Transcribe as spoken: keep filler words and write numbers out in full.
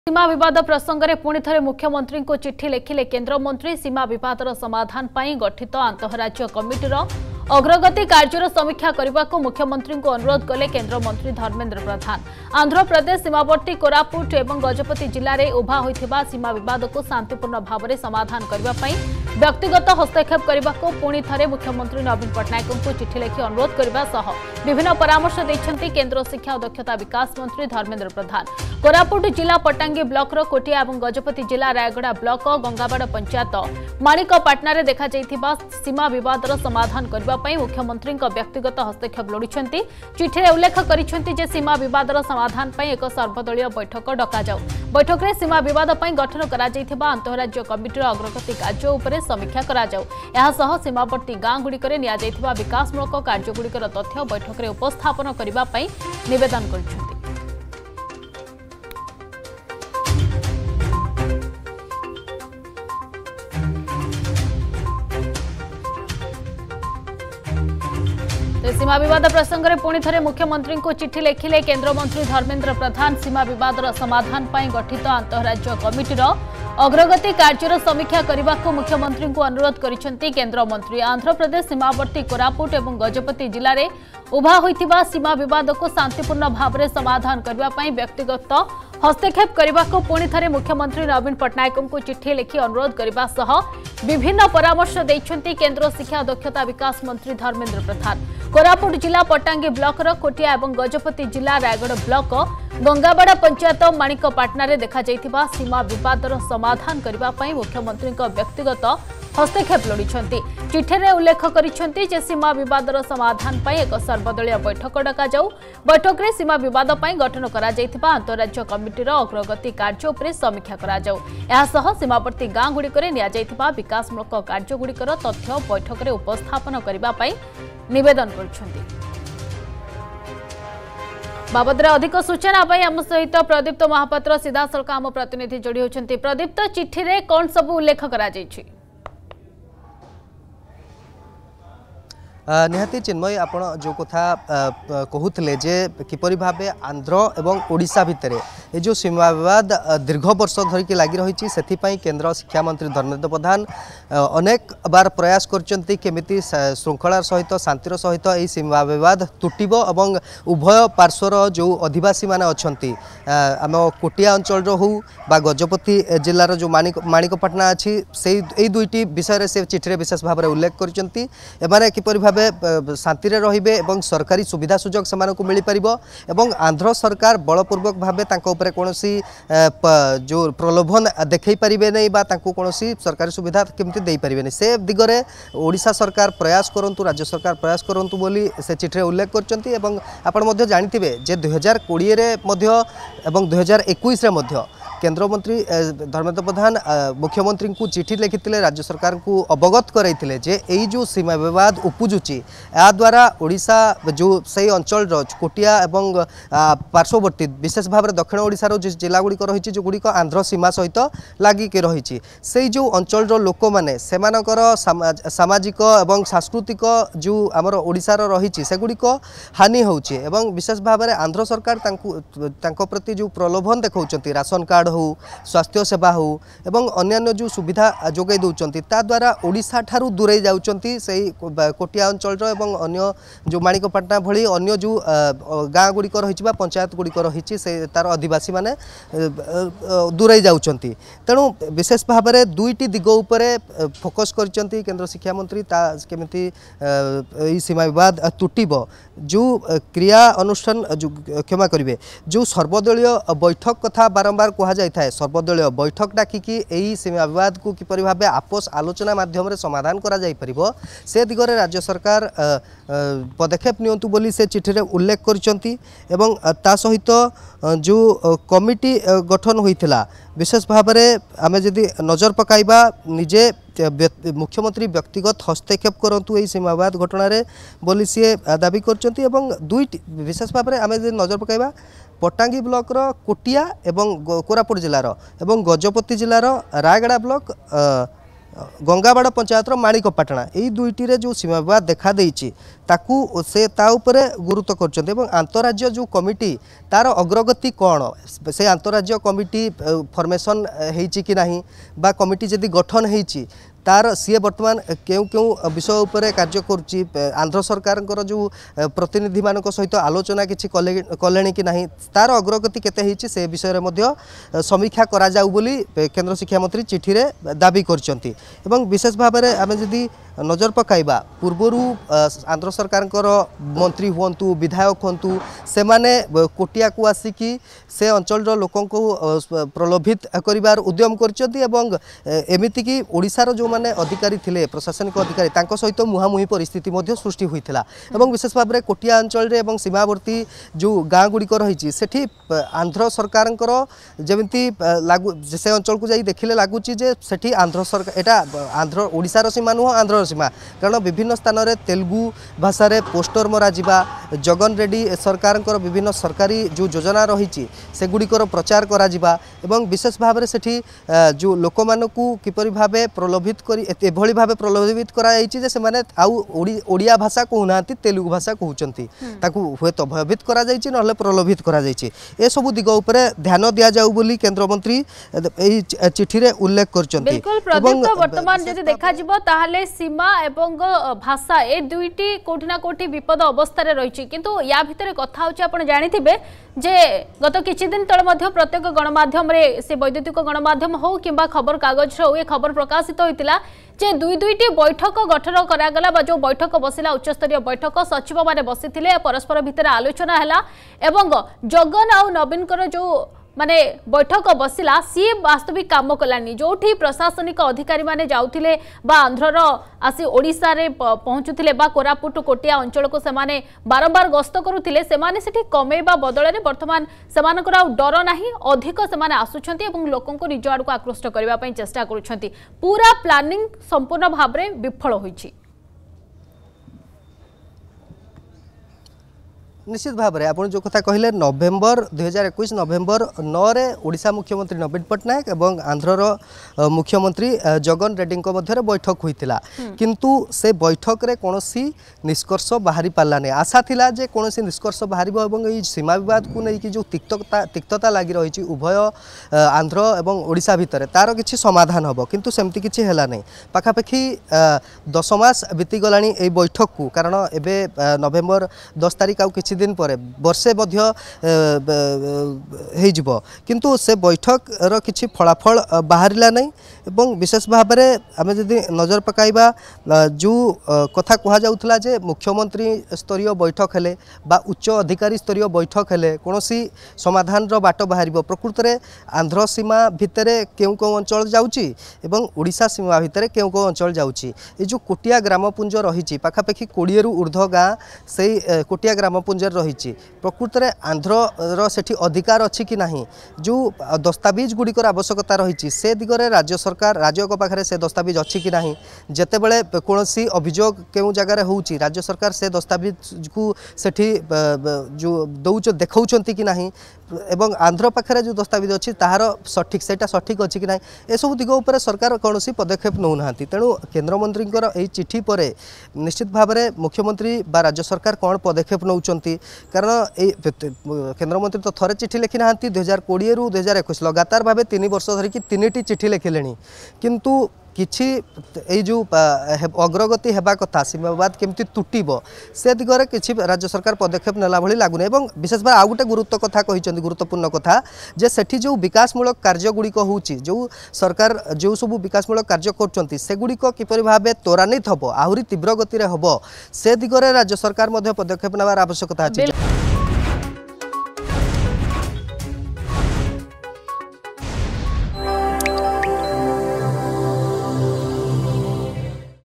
सीमा विवाद प्रसंग में पुणी थे मुख्यमंत्री को चिठी लिखिले केन्द्र मंत्री। सीमा विवादर समाधान पर गठित अंतरराज्य कमिटीर अग्रगति कार्यर समीक्षा करने को मुख्यमंत्री को अनुरोध कले केन्द्र मंत्री धर्मेन्द्र प्रधान। आंध्र प्रदेश सीमावर्ती कोरापुट और गजपति जिले में उभा होता सीमा विवाद को शांतिपूर्ण भाव में समाधान करने व्यक्तिगत हस्तक्षेप करने को पुणी थे मुख्यमंत्री नवीन पट्टनायक को चिठी लिखि अनुरोध करने सह विभिन्न परामर्श देते केन्द्र शिक्षा और दक्षता विकास मंत्री धर्मेन्द्र प्रधान। कोरापुट जिला पट्टांगी ब्लॉक रो कोटिया और गजपति जिला रायगड़ा ब्लॉक गंगाबाड़ पंचायत माणिकपाटना रे देखा जाइथिबा सीमा विवादर समाधान करने मुख्यमंत्री व्यक्तिगत हस्तक्षेप लोड़ी चिठी उल्लेख कर सीमा विवादर समाधान पर एक सर्वदलीय बैठक डक जाऊ। बैठक में सीमा विवाद पर गठन कर अंतरराज्य कमिटीर अग्रगति कार्य उपर समीक्षा करा जाऊ। यह सह सीमावर्ती गाँ गुड़िक विकासमूलक कार्यगुड़िकर तथ्य बैठक में उपस्थापन करने निवेदन कर। सीमा विवाद प्रसंग में पुणी थे मुख्यमंत्री को चिठी लिखिले केन्द्र मंत्री धर्मेन्द्र प्रधान। सीमा विवादर समाधान पर गठित अंतरराज्य कमिटीर अग्रगति कार्यर समीक्षा करने को मुख्यमंत्री को अनुरोध करिसेंती केन्द्र मंत्री। आंध्र प्रदेश सीमावर्ती कोरापुट और गजपति जिले में उभा होता सीमा विवाद को शांतिपूर्ण भाव में समाधान करने व्यक्तिगत हस्तक्षेप करने को पुणी थे मुख्यमंत्री नवीन पट्टनायक को चिठी लिखि अनुरोध करने सह विभिन्न परामर्श देते केन्द्र शिक्षा और दक्षता विकास मंत्री धर्मेन्द्र प्रधान। कोरापुट जिला पट्टांगी ब्लॉक रो कोटिया और गजपति जिला रायगढ़ ब्लॉक गंगाबाड़ पंचायत माणिकपाटना रे देखा जाइथिबा सीमा विवादर समाधान करने मुख्यमंत्री व्यक्तिगत हस्तक्षेप लोड़ी चिठी में उल्लेख कर सीमा विवादर समाधान पर एक सर्वदलीय बैठक डक जाऊ। बैठक में सीमा विवाद पर गठन कर अंतरराज्य कमिटीर अग्रगति कार्य उपर समीक्षा करा जाऊ। यह सह सीमावर्ती गाँ गुड़िक विकासमूलक कार्यगुड़िकर तथ्य बैठक में उपस्थापन करने निवेदन कर। बाबद अधिक सूचना आम सहित प्रदीप्त महापात्र सीधा सड़क आम प्रतिनिधि जोड़ी होती। प्रदीप्त चिठी रे कौन सब उल्लेख करा जायछि? निहाती चिन्मय आपण जो कथा कहूले जे किपरि भाबे आंध्र एवं ओडिशा भितर ये जो सीमा विवाद दीर्घ वर्ष धरिकी लगी रही से केंद्र शिक्षा मंत्री धर्मेन्द्र प्रधान अनेक बार प्रयास करचंती केमिति श्रृंखलार सहित शांतिर सहित यह सीमा विवाद तुटिब एवं उभय पार्श्वर जो आदिवासी माने अछंती आम कोटिया अंचल हो बा गजपति जिलार जो माणिक माणिकपाटना अच्छी से दुईटी विषय से चिठी विशेष भाव में उल्लेख करचंती एमाने किपरि भाबे शांति रहिबे एवं सरकारी सुविधा सुजोग सेमानकु को मिली परिबो एवं आंध्र सरकार बलपूर्वक भाबे तांको उपरे कोनोसी जो प्रलोभन देखै परिबे नै बा तांको कोनोसी सरकारी सुविधा केमति देई परिबे नै से दिगरे ओडिशा सरकार प्रयास करंतु राज्य सरकार प्रयास करंतु बोली से चिठी रे उल्लेख करचंती एवं आपण मध्ये जानिथिबे जे दो हज़ार बीस रे मध्ये एवं दो हज़ार इक्कीस रे मध्ये केंद्र मंत्री धर्मेन्द्र प्रधान मुख्यमंत्री को चिठी लिखिते राज्य सरकार को अवगत कराइथिले जे एई जो सीमा विवाद उपजुची या द्वारा ओडिशा जो सही अंचल कोटिया एवं पार्श्ववर्ती विशेष भाव में दक्षिण ओडिशार जो जिला गुड़िक रही जो गुड़िक आंध्र सीमा सहित लागिक रही से जो अंचल लोक मैंने सेमानकर सामाजिक एवं सांस्कृतिक जो आमर ओडिशार रही से गुड़िक हानि होची एवं विशेष भाव में आंध्र सरकार तांकु तांको प्रति जो प्रलोभन देखौचंती राशन कार्ड हो स्वास्थ्य सेवा हो एवं अन्यान्य जो सुविधा जोगाई दौरान ता द्वारा ओडिशा ठारू दूरे जाउचंती सही कोटिया अंचल एवं अन्य जो माणिकपाटना भली अन्य जो गाँ गुड़िक रही पंचायत गुड़िक रही से तार आदिवासी माने दूरे जाउचंती तेणु विशेष भाव में दुईटी दिग उपरे फोकस करचंती केंद्र शिक्षा मंत्री ता केमिति सीमा विवाद तुटिब जो क्रिया अनुष्ठान जो क्षमा करेंगे जो सर्वदलीय बैठक कथा बारंबार कह जाए सर्वदलीय बैठक डाकिकी यही सीमा विवाद को किपरि भाबे आपस आलोचना माध्यम रे समाधान करा जाई परिबो से दिगरे राज्य सरकार पदक्षेप नियंतु बोली से चिठी रे उल्लेख करचंती एवं ता सहित जो कमिटी गठन होइथिला विशेष भाव में आम जदि नजर पकाइबा निजे मुख्यमंत्री व्यक्तिगत हस्तक्षेप करंतु यही सीमा विवाद घटना बोली सी दाबी करचंती एवं दुईटी विशेष भाव में आम जदि नजर पकाइबा पट्टांगी ब्लॉक रो कोटिया एवं कोरापुट जिलार एवं गजपति जिलार रायगड़ा ब्लॉक गंगाबाड़ पंचायतर माणिकपाटଣା यही दुईटी जो सीमा विवाद देखा देइछि ताकू से ता उपरे गुरुत्व करछन्ते एवं अंतरराज्य जो कमिटी तार अग्रगति कौन से अंतरराज्य कमिटी फॉर्मेशन हेछि कि नाही बा कमिटी जदि गठन हेछि तार सी बर्तमान क्यों क्यों विषय उपरे कार्य करुच्ची आंध्र सरकार जो प्रतिनिधि मान सहित आलोचना किसी कले कि नहीं तार अग्रगति केते हेछि से विषय में समीक्षा करा जाउ बोली केंद्र शिक्षा मंत्री चिठी रे दाबी करछन्ती एवं विशेष भाव में आम जदि नजर पकाइबा पूर्वर आंध्र सरकार मंत्री हुंतु विधायक हुंतु से माने कोटिया को आसिकी से अंचल लोक प्रलोभित करिवार उद्यम करछन्ती एवं एमिति कि ओडिशार जो माने अधिकारी थिले प्रशासनिक अधिकारी तांको सहित मुहामुही परिस्थिति मध्य सृष्टि होइथिला एवं विशेष भाव में कोटिया अंचल रे एवं सीमावर्ती जो गाँ गुड़िक रही सेठी आंध्र सरकार जमिति लागू से अंचल को जाई देखिले लागुची जे सेठी आंध्र सरकार एटा आंध्र ओडिशार सीमा नुह आंध्र सीमा कारण विभिन्न स्थान में तेलुगु भाषा रे पोस्टर मरा जिबा जगन रेड्डी सरकार विभिन्न सरकारी जो योजना रही से गुड़िकर प्रचार करा जिबा एवं विशेष भाव में सेठी जो लोक मानकू किपरि भाबे प्रलोभित करी एभली भाबे प्रलोभित करा जायछि जे से माने आउ ओडिया भाषा कहूनांती तेलुगु भाषा कहउचंती ताकू हुए तो भयभीत करा जायछि नहले प्रलोभित करा जायछि ए सब दिग उपरे ध्यान दिया जाउ बोली केंद्र मंत्री एही चिठी रे उल्लेख करचंती। बिल्कुल प्रदीप तो वर्तमान जदि देखा जिवो ताहाले सीमा एवं भाषा ए दुईटी कोठी ना कोठी विपद अवस्था रे रहिछि किंतु या भितरे कथा होछि आपण जानिथिबे जे गत किछि दिन तळे मध्य प्रत्येक गणमाध्यम रे से वैद्युतिक गणमाध्यम हो किंबा खबर कागज रो ए खबर प्रकाशित होइतिला जे दुई दुईटी बैठक गठन करागला बा जो बैठक बसिला उच्चस्तरीय बैठक सचिव माने बसिथिले परस्पर भितर आलोचना हैला एवं जगन आ नवीन कर जो माने बैठक बसिला सी वास्तविक काम कलानी जोठी प्रशासनिक अधिकारी माने जाउथिले बा आंध्रर आसी ओडिसा रे पहुंचुथिले बा कोरापुट कोटिया अंचल को से माने बारंबार गस्त करुथिले से माने सेठी कमेबा बदल रे वर्तमान सेमानकर आ डर नाही अधिक से माने आसुछंती एवं लोकन को निज आड़ को आकृष्ट करबा पई चेष्टा करूछंती पूरा प्लानिंग संपूर्ण भाव रे विफल होईछि। निश्चित भाव में आप जो कथा कहले नवेम्बर दुई हजार एक नवेम्बर नौ रे ओडिशा मुख्यमंत्री नवीन पट्टनायक एवं आंध्रर मुख्यमंत्री जगन रेड्डी मध्य बैठक होइतिला किंतु से बैठक रे कोनोसी निष्कर्ष बाहरी पाला नहीं आशा थिला जे कोनोसी निष्कर्ष बाहरी एवं ई सीमा विवाद को नहीं जो तिक्तता तिक्तता लगी रही उभय आंध्र एवं ओडिशा भितर तार किछि समाधान हबो किंतु सेमती किछि हेला नहीं पाखापाखि दस मास बीती गलानी ए बैठक को कारण एबे नवेम्बर दस तारिख आउ दिन पर वर्षे मध्य हो किंतु से बैठक रो किछि फलाफल बाहरिला नहीं एवं विशेष भाव में आम जदि नजर पकाइबा जो कथा कह जाउथला जे मुख्यमंत्री स्तरीय बैठक हेले बा उच्च अधिकारी स्तरीय बैठक हेले कोनोसी समाधान रो बाट बाहरिबो प्रकृत रे आंध्र सीमा भितरे केउ केउ अंचल जाउची एवं ओडिशा सीमा भितरे केउ केउ अंचल जाउची ए जो कोटिया ग्रामपुंज रहिछि पाखापाखि बीस रु ऊर्ध्व गाँ से कोटिया ग्रामपुंज रही प्रकृत में आंध्र सेठी अधिकार अच्छी कि नहीं जो दस्तावेज गुड़िकर आवश्यकता रही से दिगरे राज्य सरकार राज्य पाखे से दस्तावेज अच्छी कि नहीं जेतेबेले कौनसी अभियोग केउ जगार होउची राज्य सरकार से दस्तावेज को सेठी जो दौच देखौचंती कि नहीं एवं आंध्र पाखे जो दस्तावेज अच्छी ताहार सठिक सेटा सठिक अच्छी कि नहीं ए सब दिग उपर सरकार कौनसी पदक्षेप नौ ना तेणु केंद्र मंत्री यही चिठी पर निश्चित भाव में मुख्यमंत्री बा राज्य सरकार कौन पदक्षेप नौचंती कारण केंद्र मंत्री तो थरे चिठी लिखि ना दुई हजार कोड़े रु दुई हजार एक लगातार भाव तीन वर्ष धरिकी तीन टी चिठी लिखिले किंतु किछि ए जो अग्रगति हेबा कथा सीमा विवाद केमती तुटिब से दिगरे किछि राज्य सरकार पदक्षेप नेला भली लागुने एवं विशेष भाव आ गोटे गुरुत्व कथा कहिसंती गुरुत्वपूर्ण कथा जे सेठी जो विकासमूलक कार्य गुड़िक होउची जो सरकार जो सब विकासमूलक कार्य करचंती से गुड़िक किपरि भाबे त्वरान्वित हबो आहुरी तीव्र गति रे हबो से दिगरे राज्य सरकार मध्ये पदक्षेप नेबार आवश्यकता अछि।